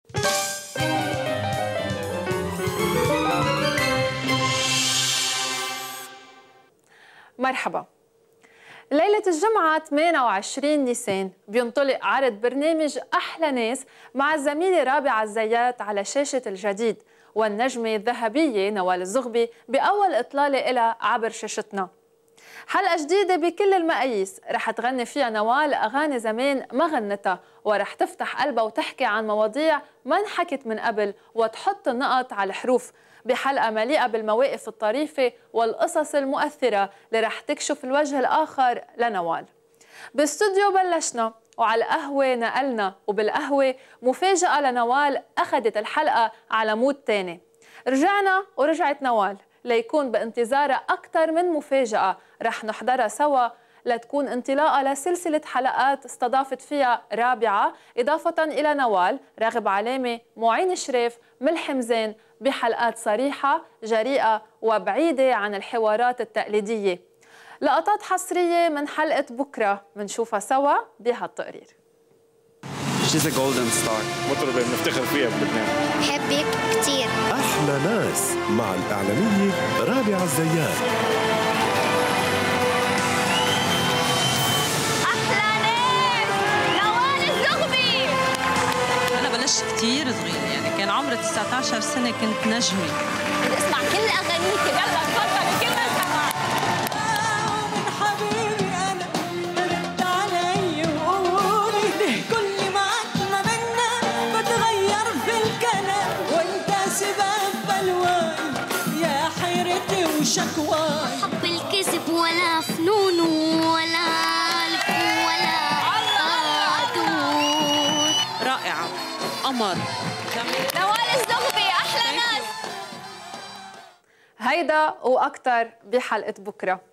مرحبا. ليلة الجمعة 28 نيسان بينطلق عرض برنامج أحلى ناس مع الزميلة رابعة الزيات على شاشة الجديد والنجمة الذهبية نوال الزغبي بأول إطلالة لها عبر شاشتنا. حلقة جديدة بكل المقاييس رح تغني فيها نوال أغاني زمان ما غنتها، ورح تفتح قلبها وتحكي عن مواضيع ما انحكت من قبل وتحط النقط على الحروف بحلقة مليئة بالمواقف الطريفة والقصص المؤثرة اللي رح تكشف الوجه الآخر لنوال. بالاستوديو بلشنا وعلى القهوة نقلنا، وبالقهوة مفاجأة لنوال أخذت الحلقة على مود تاني. رجعنا ورجعت نوال ليكون بانتظارها أكثر من مفاجأة رح نحضرها سوا لتكون انطلاقة لسلسلة حلقات استضافت فيها رابعة إضافة إلى نوال، راغب علامة، معين شريف، ملحم زين بحلقات صريحة جريئة وبعيدة عن الحوارات التقليدية. لقطات حصرية من حلقة بكرة منشوفها سوا بهالتقرير. She's a golden star. مطربة بنفتخر فيها بلبنان. بحبك كتير. أحلى ناس مع الإعلامية رابعة الزيات. أحلى ناس نوال الزغبي. أنا بلشت كتير صغيرة، يعني كان عمري 19 سنة كنت نجمة. بدي أسمع كل أغانيك، يلا تفضلي كل ما سمعت. من حبيبي أنا رد علي وقولي ليه كل ما عدنا منا بتغير في الكلام وأنت سبب بلواي يا حيرتي وشكواي. حب الكذب ولا فنون ولا ألف ولا عطور. رائعة، قمر. نوال الزغبي أحلى ناس. هيدا وأكتر بحلقة بكرة.